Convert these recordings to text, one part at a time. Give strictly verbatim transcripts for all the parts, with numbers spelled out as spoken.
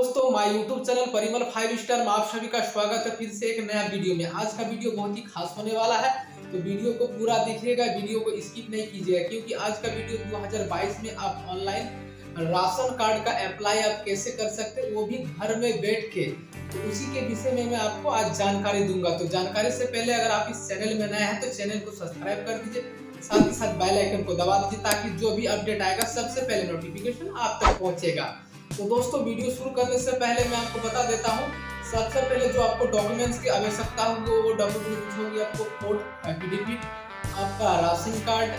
दोस्तों, my YouTube channel Parimal five star में आप सभी का स्वागत है फिर से एक नया वीडियो में। आज का वीडियो बहुत ही खास होने वाला है, तो वीडियो को पूरा देखिएगा, वीडियो को स्किप नहीं कीजिएगा, क्योंकि आज का वीडियो दो हज़ार बाईस में आप ऑनलाइन राशन कार्ड का अप्लाई आप कैसे कर सकते हैं, वो भी घर में बैठ के। तो उसी के विषय में मैं आपको आज जानकारी दूंगा। तो जानकारी से पहले अगर आप इस चैनल में नए हैं तो चैनल को सब्सक्राइब कर दीजिए, साथ ही साथ बेल आइकन को दबा दीजिए, ताकि जो भी अपडेट आएगा सबसे पहले नोटिफिकेशन आप तक पहुंचेगा। तो दोस्तों, वीडियो शुरू करने से पहले मैं आपको बता देता हूं, सबसे पहले जो आपको डॉक्यूमेंट्स की आवश्यकता होगी वो डॉक्यूमेंट होगी आपको फोटो एफिडेविट, आपका राशन कार्ड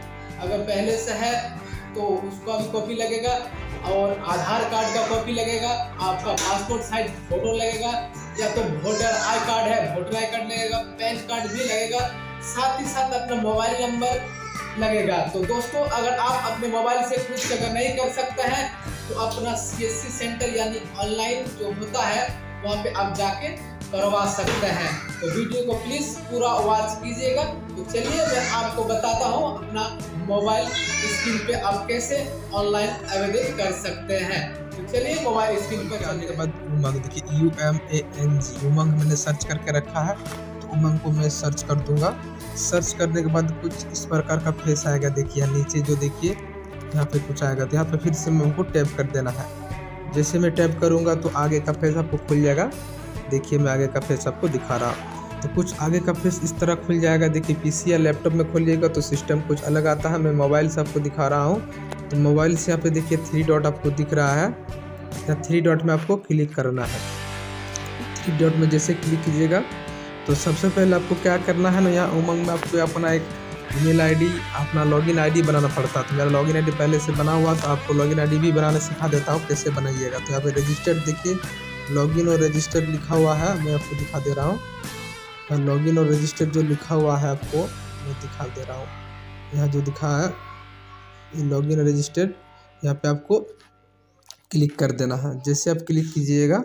अगर पहले से है तो उसका भी कॉपी लगेगा, और आधार कार्ड का कॉपी लगेगा, आपका पासपोर्ट साइज फोटो लगेगा, या तो वोटर आई कार्ड है वोटर आई कार्ड लगेगा, पैन कार्ड भी लगेगा, साथ ही साथ अपना मोबाइल नंबर लगेगा। तो दोस्तों, अगर आप अपने मोबाइल से खुद से अगर नहीं कर सकते हैं तो अपना सीएससी सेंटर यानी ऑनलाइन जो होता है वहाँ पे आप जाके करवा सकते हैं। तो वीडियो को प्लीज पूरा वॉच कीजिएगा। तो चलिए मैं आपको बताता हूँ अपना मोबाइल स्क्रीन पे आप कैसे ऑनलाइन आवेदन कर सकते हैं। तो चलिए मोबाइल स्क्रीन पे जाने के बाद उमंग, देखिए U M A N G Umang मैंने सर्च करके रखा है, तो उमंग को मैं सर्च कर दूंगा। सर्च करने के बाद कुछ इस प्रकार का फेस आएगा, देखिए नीचे जो देखिए यहाँ पे कुछ आएगा, तो यहाँ पे फिर से हमको टैप कर देना है। जैसे मैं टैप करूँगा तो आगे का फेस आपको खुल जाएगा। देखिए मैं आगे का फेस आपको दिखा रहा हूँ, तो कुछ आगे का फेस इस तरह खुल जाएगा। देखिए पीसी या लैपटॉप में खुल जाएगा तो सिस्टम कुछ अलग आता है। मैं मोबाइल से आपको दिखा रहा हूँ, तो मोबाइल से यहाँ पे देखिए थ्री डॉट आपको दिख रहा है, यहाँ थ्री डॉट में आपको क्लिक करना है। थ्री डॉट में जैसे क्लिक कीजिएगा तो सबसे पहले आपको क्या करना है ना, यहाँ उमंग में आपको अपना एक ईमेल आईडी, अपना लॉगिन आईडी बनाना पड़ता है। तो मेरा लॉगिन आईडी पहले से बना हुआ, तो आपको लॉगिन आईडी भी बनाना सिखा देता हूँ कैसे बनाइएगा। तो यहाँ पे रजिस्टर्ड देखिए लॉगिन और रजिस्टर लिखा हुआ है, मैं आपको दिखा दे रहा हूँ। लॉगिन और रजिस्टर जो लिखा हुआ है आपको मैं दिखा दे रहा हूँ। यहाँ जो दिखा है ये लॉगिन और रजिस्टर, यहाँ पे आपको क्लिक कर देना है। जैसे आप क्लिक कीजिएगा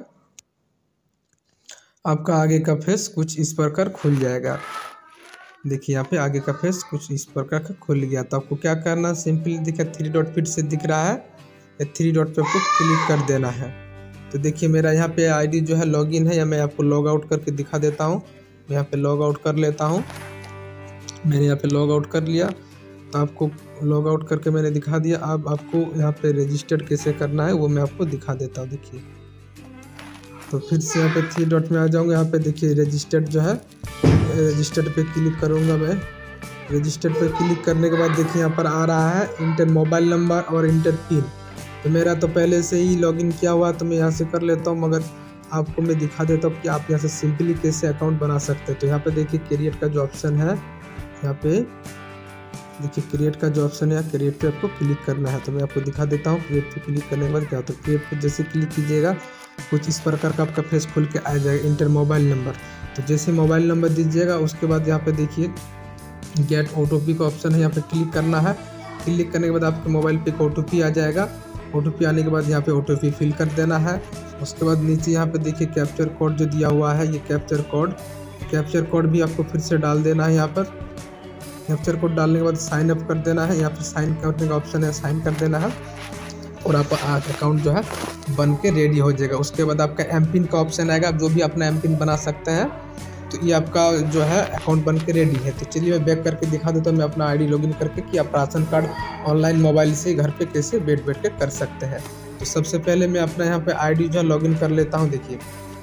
आपका आगे का फेस कुछ इस प्रकार खुल जाएगा। देखिए यहाँ पे आगे का फेस कुछ इस प्रकार का खुल गया। तो आपको क्या करना, सिंपली देखिए थ्री डॉट फिर से दिख रहा है, थ्री डॉट पे आपको क्लिक कर देना है। तो देखिए मेरा यहाँ पे आईडी जो है लॉगिन है, या मैं आपको लॉग आउट करके दिखा देता हूँ। मैं यहाँ पे लॉग आउट कर लेता हूँ। मैंने यहाँ पे लॉग आउट कर लिया, तो आपको लॉग आउट करके मैंने दिखा दिया। अब आपको यहाँ पे रजिस्टर्ड कैसे करना है वो मैं आपको दिखा देता हूँ। देखिए तो फिर से यहाँ पे थ्री डॉट में आ जाऊँगा। यहाँ पे देखिए रजिस्टर्ड जो है, रजिस्टर्ड पे क्लिक करूँगा मैं। रजिस्टर्ड पे क्लिक करने के बाद देखिए यहाँ पर आ रहा है इंटर मोबाइल नंबर और इंटर पिन। तो मेरा तो पहले से ही लॉगिन किया हुआ, तो मैं यहाँ से कर लेता हूँ, मगर आपको मैं दिखा देता हूँ कि आप यहाँ से सिंपली कैसे अकाउंट बना सकते हैं। तो यहाँ पे देखिए क्रिएट का जो ऑप्शन है, यहाँ पे देखिए क्रिएट का जो ऑप्शन है, क्रिएट पे आपको क्लिक करना है। तो मैं आपको दिखा देता हूँ। क्रिएट पे क्लिक करने के बाद क्या होता है, क्रिएट पे जैसे क्लिक कीजिएगा कुछ इस प्रकार का आपका फेस खुल के आ जाएगा, इंटर मोबाइल नंबर। तो जैसे मोबाइल नंबर दीजिएगा उसके बाद यहाँ पे देखिए गेट ओटीपी का ऑप्शन है, यहाँ पे क्लिक करना है। क्लिक करने के बाद आपके मोबाइल पे एक ओटीपी आ जाएगा। ओटीपी आने के बाद यहाँ पे ओटीपी फिल कर देना है। उसके बाद नीचे यहाँ पे देखिए कैप्चर कोड जो दिया हुआ है, ये कैप्चर कोड कैप्चर कोड भी आपको फिर से डाल देना है। यहाँ पर कैप्चर कोड डालने के बाद साइन अप कर देना है। यहाँ पे साइन करने का ऑप्शन है, साइन कर देना है, और आपका अकाउंट जो है बन के रेडी हो जाएगा। उसके बाद आपका एम पिन का ऑप्शन आएगा, आप जो भी अपना एम पिन बना सकते हैं। तो ये आपका जो है अकाउंट बन के रेडी है। तो चलिए मैं बैक करके दिखा देता हूँ मैं अपना आईडी लॉगिन करके, कि आप राशन कार्ड ऑनलाइन मोबाइल से घर पे कैसे बैठ बैठ के कर सकते हैं। तो सबसे पहले मैं अपना यहाँ पे आईडी जो है लॉगिन कर लेता हूँ। देखिए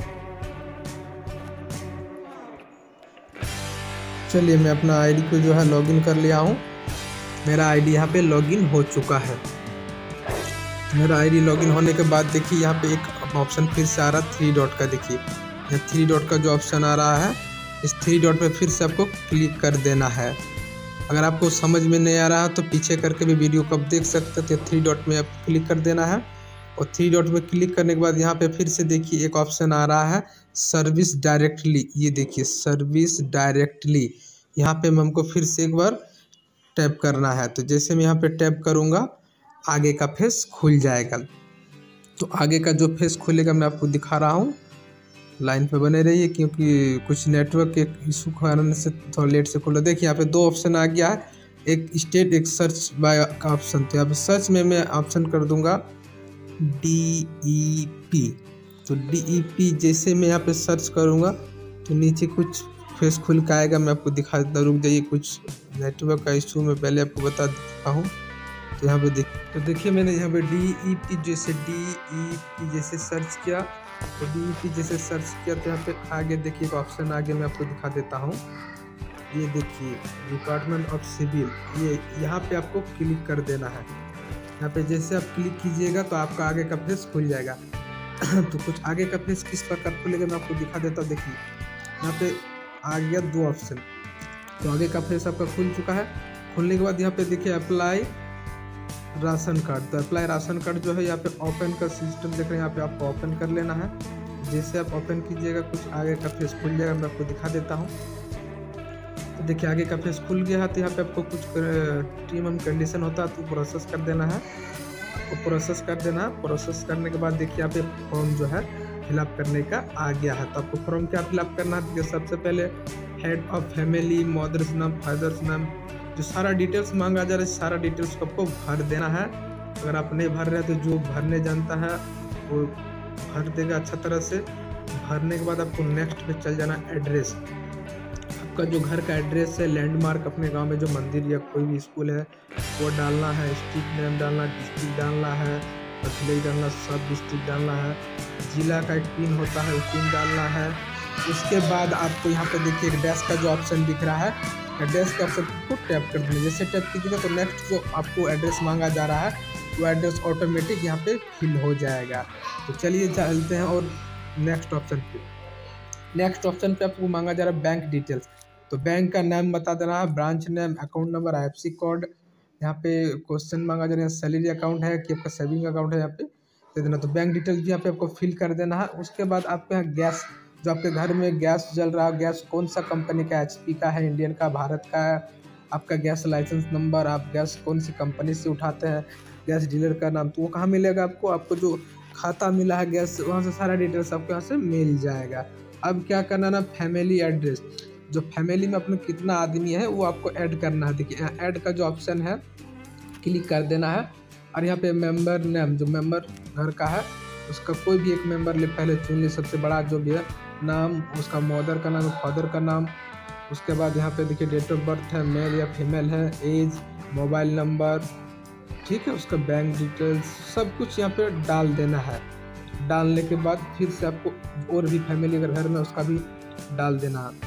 चलिए मैं अपना आईडी को जो है लॉगिन कर लिया हूँ। मेरा आईडी यहाँ पे लॉगिन हो चुका है। मेरा आईडी लॉगिन होने के बाद देखिए यहाँ पे एक ऑप्शन फिर से आ रहा है थ्री डॉट का। देखिए ये थ्री डॉट का जो ऑप्शन आ रहा है, इस थ्री डॉट पे फिर से आपको क्लिक कर देना है। अगर आपको समझ में नहीं आ रहा है तो पीछे करके भी वीडियो को आप देख सकते थे। थ्री डॉट में आपको क्लिक कर देना है, और थ्री डॉट में क्लिक करने के बाद यहाँ पे फिर से देखिए एक ऑप्शन आ रहा है सर्विस डायरेक्टली। ये देखिए सर्विस डायरेक्टली, यहाँ पे हमको फिर से एक बार टैप करना है। तो जैसे मैं यहाँ पे टैप करूँगा आगे का फेस खुल जाएगा। तो आगे का जो फेस खुलेगा मैं आपको दिखा रहा हूँ, लाइन पे बने रहिए, क्योंकि कुछ नेटवर्क के इशू कारण से थोड़ा लेट से खुला। देखिए यहाँ पे दो ऑप्शन आ गया है, एक स्टेट एक सर्च बाय का ऑप्शन। तो यहाँ पे सर्च में मैं ऑप्शन कर दूंगा डी ई पी। तो डी ई पी जैसे मैं यहाँ पे सर्च करूँगा तो नीचे कुछ फेस खुल के आएगा। मैं आपको दिखा देता हूँ, रुक जाइए, कुछ नेटवर्क का इशू मैं पहले आपको बता देता हूँ। तो यहाँ पे देख तो देखिए मैंने यहाँ पे डी ई पी जैसे डी ई पी जैसे सर्च किया, तो डी ई पी जैसे सर्च किया तो यहाँ पे आगे देखिए एक ऑप्शन आगे मैं आपको दिखा देता हूँ। ये देखिए डिपार्टमेंट ऑफ सिविल, ये यहाँ पे आपको क्लिक कर देना है। यहाँ पे जैसे आप क्लिक कीजिएगा तो आपका आगे का फेस खुल जाएगा। तो कुछ आगे का फेस किस प्रकार खुलेगा मैं आपको दिखा देता हूँ। देखिए यहाँ पे आ गया दो ऑप्शन, तो आगे का फेस आपका खुल चुका है। खुलने के बाद यहाँ पे देखिए अप्लाई राशन कार्ड, तो अप्लाई राशन कार्ड जो है यहाँ पे ओपन का सिस्टम देख रहे हैं, यहाँ पे आपको ओपन कर लेना है। जैसे आप ओपन कीजिएगा कुछ आगे का फेस खुल जाएगा। मैं आपको दिखा देता हूँ। तो देखिए आगे का फेस खुल गया है। तो यहाँ पे आपको कुछ टर्म एंड कंडीशन होता है तो प्रोसेस कर देना है, आपको प्रोसेस कर देना है। प्रोसेस करने के बाद देखिए यहाँ पे फॉर्म जो है फिलअप करने का आ गया है। तो आपको फॉर्म क्या फिलअप करना है, देखिए सबसे पहले हेड ऑफ फैमिली, मदर्स नाम, फादर्स नाम, जो सारा डिटेल्स मांगा जा रहा है सारा डिटेल्स को आपको भर देना है। अगर आप नहीं भर रहे हैं तो जो भरने जानता है वो भर देगा अच्छा तरह से। भरने के बाद आपको नेक्स्ट पे चल जाना। एड्रेस, आपका जो घर का एड्रेस है, लैंडमार्क, अपने गांव में जो मंदिर या कोई भी स्कूल है वो डालना है। स्ट्रीट नेम डालना, डिस्ट्रिक्ट डालना है, विलेज डालना, सब डिस्ट्रिक्ट डालना है। जिला का एक पिन होता है वो पिन डालना है। उसके बाद आपको यहाँ पे देखिए एक डैश का जो ऑप्शन दिख रहा है, एड्रेस का ऑप्शन को टैप कर देंगे। जैसे टैप कीजिएगा तो नेक्स्ट जो आपको एड्रेस मांगा जा रहा है वो एड्रेस ऑटोमेटिक यहाँ पे फिल हो जाएगा। तो चलिए चलते हैं और नेक्स्ट ऑप्शन पे। नेक्स्ट ऑप्शन पे आपको मांगा जा रहा है बैंक डिटेल्स, तो बैंक का नाम बता देना है, branch name, account number, I F C code. यहाँ पे क्वेश्चन मांगा जा रहा है सैलरी अकाउंट है कि आपका सेविंग अकाउंट है, यहाँ पे दे देना। तो बैंक डिटेल्स भी यहाँ पे आपको फिल कर देना है। उसके बाद आपके यहाँ गैस, जो आपके घर में गैस जल रहा है, गैस कौन सा कंपनी का, एच पी का है, इंडियन का, भारत का है, आपका गैस लाइसेंस नंबर, आप गैस कौन सी कंपनी से उठाते हैं, गैस डीलर का नाम, तो वो कहाँ मिलेगा आपको, आपको जो खाता मिला है गैस वहाँ से सारा डिटेल्स आपको यहाँ से मिल जाएगा। अब क्या करना ना, फैमिली एड्रेस, जो फैमिली में अपने कितना आदमी है वो आपको ऐड करना है। देखिए ऐड का जो ऑप्शन है क्लिक कर देना है। और यहाँ पे मेंबर नेम, जो मेंबर घर का है उसका कोई भी एक मेंबर ले पहले चुन ले, सबसे बड़ा जो भी है नाम, उसका मदर का नाम, फादर का नाम। उसके बाद यहाँ पे देखिए डेट ऑफ बर्थ है, मेल या फीमेल है, एज, मोबाइल नंबर, ठीक है, उसका बैंक डिटेल्स, सब कुछ यहाँ पे डाल देना है। डालने के बाद फिर से आपको और भी फैमिली अगर घर में उसका भी डाल देना है।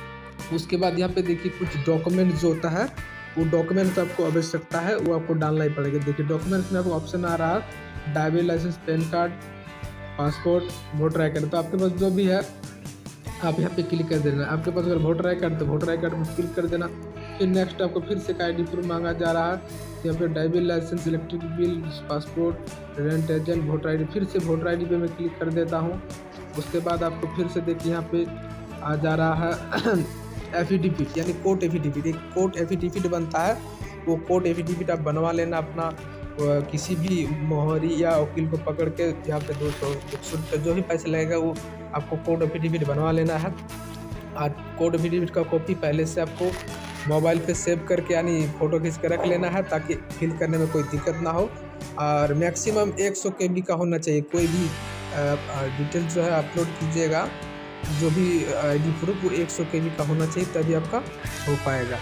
उसके बाद यहाँ पे देखिए कुछ डॉक्यूमेंट जो होता है वो डॉक्यूमेंट आपको आवश्यकता है वो आपको डालना ही पड़ेगा। देखिए डॉक्यूमेंट्स में आपको ऑप्शन आ रहा है driving licence, PAN card, passport, voter I card. तो आपके पास जो भी है आप यहाँ पे क्लिक कर देना। आपके पास अगर वोटर आई कार्ड तो वोटर आई कार्ड पर क्लिक कर देना। फिर नेक्स्ट आपको फिर से आई डी प्रूफ मांगा जा रहा है, यहाँ पे driving licence, electric bill, passport, rent agent, voter I D. फिर से वोटर आई डी पे मैं क्लिक कर देता हूँ। उसके बाद आपको फिर से देखिए यहाँ पे आ जा रहा है एफिडेविट, यानी कोर्ट एफिडेविट। एक कोर्ट एफिडेविट बनता है, वो कोर्ट एफिडेविट आप बनवा लेना अपना किसी भी मोहरी या वकील को पकड़ के। यहाँ पे दो सौ एक सौ रुपये जो भी पैसा लगेगा वो आपको कोर्ट एफिडेविट बनवा लेना है। और कोर्ट एफिडेविट का कॉपी पहले से आपको मोबाइल पे सेव करके यानी फ़ोटो खींच कर रख लेना है ताकि फिल करने में कोई दिक्कत ना हो। और मैक्सिमम एक सौ के बी का होना चाहिए। कोई भी डिटेल्स जो है अपलोड कीजिएगा, जो भी आई डी प्रूफ वो एक सौ के बी का होना चाहिए, तभी आपका हो पाएगा।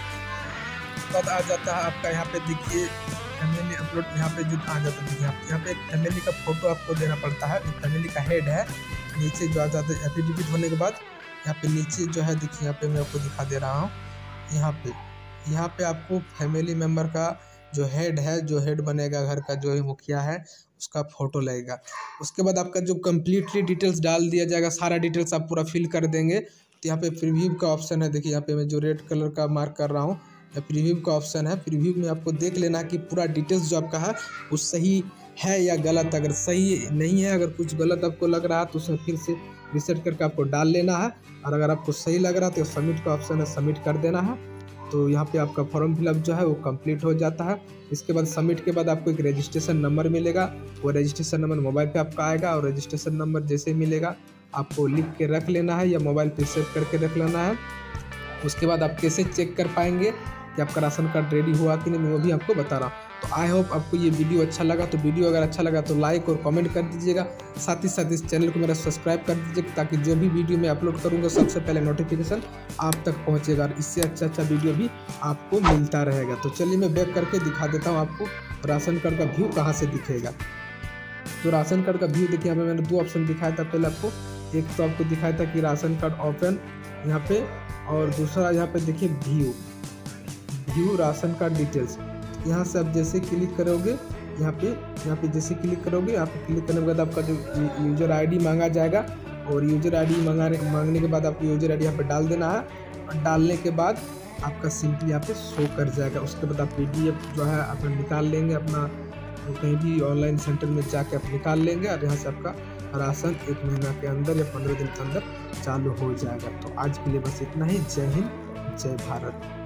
बाद आ जाता है आपका यहाँ पे देखिए फैमिली अपलोड, यहाँ पे जो आ जाता है यहाँ पे एक फैमिली का फ़ोटो आपको देना पड़ता है। जो फैमिली का हेड है नीचे जो आ जाता है एफिडेविट होने के बाद यहाँ पे नीचे जो है देखिए यहाँ पे मैं आपको दिखा दे रहा हूँ। यहाँ पे यहाँ पे आपको फैमिली मेम्बर का जो हेड है, जो हेड बनेगा घर का, जो ही मुखिया है, उसका फ़ोटो लगेगा। उसके बाद आपका जो कम्प्लीटली डिटेल्स डाल दिया जाएगा, सारा डिटेल्स आप पूरा फिल कर देंगे। तो यहाँ पे प्रीव्यू का ऑप्शन है, देखिए यहाँ पे मैं जो रेड कलर का मार्क कर रहा हूँ, प्रीव्यू का ऑप्शन है। प्रीव्यू में आपको देख लेना कि पूरा डिटेल्स जो आपका है वो सही है या गलत। अगर सही नहीं है, अगर कुछ गलत आपको लग रहा है तो उसमें फिर से रिसेट करके आपको डाल लेना है। और अगर आपको सही लग रहा है तो सबमिट का ऑप्शन है, सबमिट कर देना है। तो यहाँ पे आपका फॉर्म फिलअप जो है वो कंप्लीट हो जाता है। इसके बाद सबमिट के बाद आपको एक रजिस्ट्रेशन नंबर मिलेगा, वो रजिस्ट्रेशन नंबर मोबाइल पे आपका आएगा। और रजिस्ट्रेशन नंबर जैसे मिलेगा आपको लिख के रख लेना है या मोबाइल पे सेव करके रख लेना है। उसके बाद आप कैसे चेक कर पाएंगे कि आपका राशन कार्ड रेडी हुआ कि नहीं, मैं वो भी आपको बता रहा हूँ। तो आई होप आपको ये वीडियो अच्छा लगा। तो वीडियो अगर अच्छा लगा तो लाइक और कमेंट कर दीजिएगा। साथ ही साथ इस चैनल को मेरा सब्सक्राइब कर दीजिएगा ताकि जो भी वीडियो मैं अपलोड करूँगा सबसे पहले नोटिफिकेशन आप तक पहुँचेगा और इससे अच्छा अच्छा वीडियो भी आपको मिलता रहेगा। तो चलिए मैं बैक करके दिखा देता हूँ आपको राशन कार्ड का व्यू कहाँ से दिखेगा। तो राशन कार्ड का व्यू देखिए, यहाँ पे मैंने दो ऑप्शन दिखाया था पहले आपको। एक तो आपको दिखाया था कि राशन कार्ड ओपन यहाँ पे, और दूसरा यहाँ पे देखिए view view ration card details. यहाँ से आप जैसे क्लिक करोगे यहाँ पे यहाँ पे जैसे क्लिक करोगे, यहाँ पे क्लिक करने के बाद आपका जो यूजर आईडी मांगा जाएगा, और यूजर आईडी मांगाने मांगने के बाद आपको यूजर आईडी यहाँ पे डाल देना है, और डालने के बाद आपका सिंपली यहाँ पे शो कर जाएगा। उसके बाद आप पीडीएफ जो है अपना निकाल लेंगे, अपना कहीं भी ऑनलाइन सेंटर में जाके आप निकाल लेंगे, और यहाँ से आपका राशन एक महीना के अंदर या पंद्रह दिन के अंदर चालू हो जाएगा। तो आज के लिए बस इतना ही। जय हिंद, जय भारत।